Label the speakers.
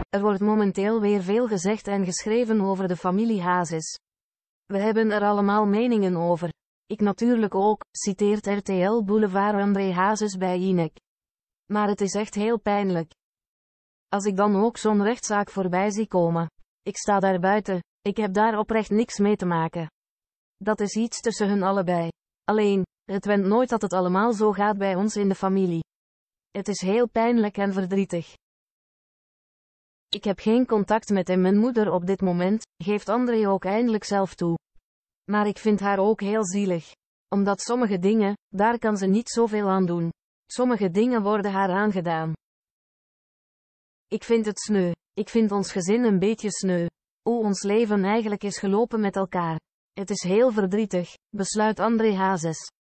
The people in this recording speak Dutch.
Speaker 1: Er wordt momenteel weer veel gezegd en geschreven over de familie Hazes. We hebben er allemaal meningen over. Ik natuurlijk ook, citeert RTL Boulevard André Hazes bij Jinek. Maar het is echt heel pijnlijk. Als ik dan ook zo'n rechtszaak voorbij zie komen. Ik sta daar buiten, ik heb daar oprecht niks mee te maken. Dat is iets tussen hun allebei. Alleen, het went nooit dat het allemaal zo gaat bij ons in de familie. Het is heel pijnlijk en verdrietig. Ik heb geen contact met mijn moeder op dit moment, geeft André ook eindelijk zelf toe. Maar ik vind haar ook heel zielig. Omdat sommige dingen, daar kan ze niet zoveel aan doen. Sommige dingen worden haar aangedaan. Ik vind het sneu. Ik vind ons gezin een beetje sneu. Hoe ons leven eigenlijk is gelopen met elkaar. Het is heel verdrietig, besluit André Hazes.